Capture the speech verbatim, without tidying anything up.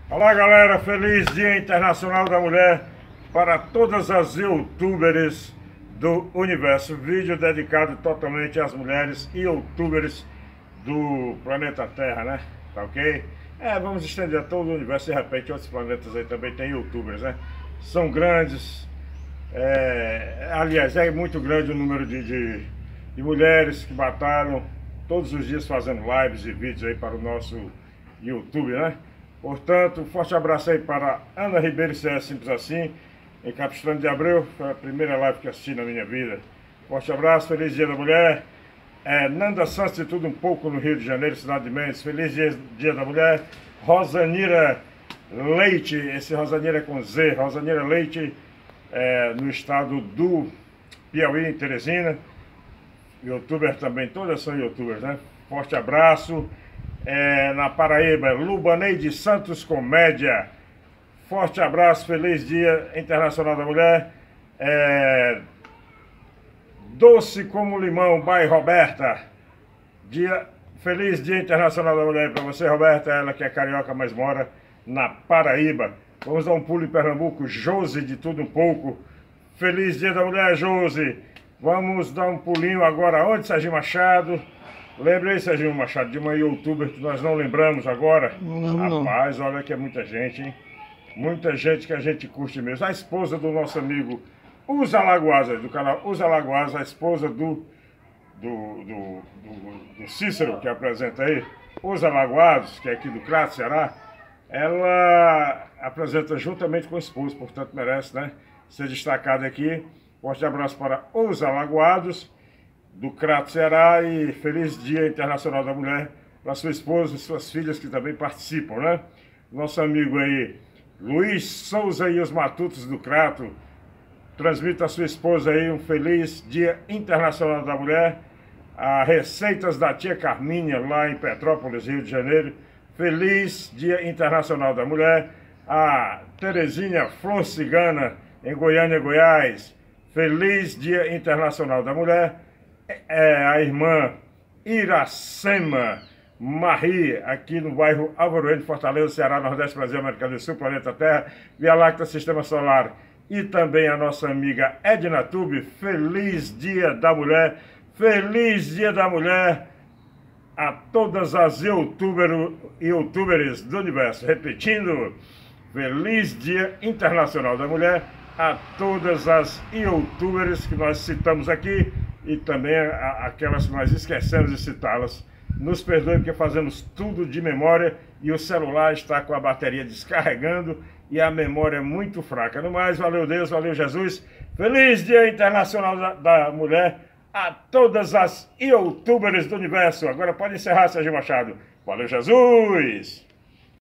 Olá galera, feliz Dia Internacional da Mulher para todas as youtubers do universo. Vídeo dedicado totalmente às mulheres e youtubers do planeta Terra, né? Tá ok? É, vamos estender a todo o universo. De repente outros planetas aí também tem youtubers, né? São grandes, é, aliás, é muito grande o número de, de, de mulheres que batalham todos os dias fazendo lives e vídeos aí para o nosso YouTube, né? Portanto, um forte abraço aí para Ana Ribeiro, se é simples assim, em Capistrano de Abreu. Foi a primeira live que assisti na minha vida. Forte abraço, feliz Dia da Mulher. É, Nanda Santos de Tudo Um Pouco, no Rio de Janeiro, cidade de Mendes. Feliz Dia, Dia da Mulher. Rosanira Leite, esse Rosanira é com Z. Rosanira Leite, é, no estado do Piauí, em Teresina. Youtuber também, todas são youtubers, né? Forte abraço. É, na Paraíba, Lubaneide Santos Comédia. Forte abraço, feliz Dia Internacional da Mulher. É, Doce como Limão, bairro Roberta. Dia, feliz Dia Internacional da Mulher para você, Roberta, ela que é carioca, mas mora na Paraíba. Vamos dar um pulo em Pernambuco, Josi de Tudo Um Pouco. Feliz Dia da Mulher, Josi. Vamos dar um pulinho agora onde, Serginho Machado? Lembrei, Serginho Machado, de uma youtuber que nós não lembramos agora. Não, Rapaz, não. Olha que é muita gente, hein? Muita gente que a gente curte mesmo. A esposa do nosso amigo Os Alagoasa, do canal Os Alagoasa, a esposa do, do, do, do, do Cícero, que apresenta aí, Os Alagoados, que é aqui do Crato, Ceará. Ela apresenta juntamente com o esposo, portanto merece, né, ser destacada aqui. Forte abraço para Os Alagoados do Crato, Ceará, e feliz Dia Internacional da Mulher para sua esposa e suas filhas que também participam, né? Nosso amigo aí, Luiz Souza e os Matutos do Crato, transmita a sua esposa aí um feliz Dia Internacional da Mulher. A Receitas da Tia Carminha, lá em Petrópolis, Rio de Janeiro, feliz Dia Internacional da Mulher. A Terezinha Flor Cigana, em Goiânia, Goiás, feliz Dia Internacional da Mulher. É a irmã Iracema Marie, aqui no bairro Alvoredo, Fortaleza, Ceará, Nordeste, Brasil, América do Sul, Planeta Terra, Via Láctea, Sistema Solar. E também a nossa amiga Edna Tube, feliz Dia da Mulher, feliz Dia da Mulher a todas as youtubers, youtubers do universo. Repetindo, feliz Dia Internacional da Mulher a todas as youtubers que nós citamos aqui, e também a, aquelas que nós esquecemos de citá-las. Nos perdoe porque fazemos tudo de memória e o celular está com a bateria descarregando e a memória é muito fraca. No mais, valeu Deus, valeu Jesus. Feliz Dia Internacional da, da Mulher a todas as youtubers do universo. Agora pode encerrar, Serginho Machado. Valeu Jesus!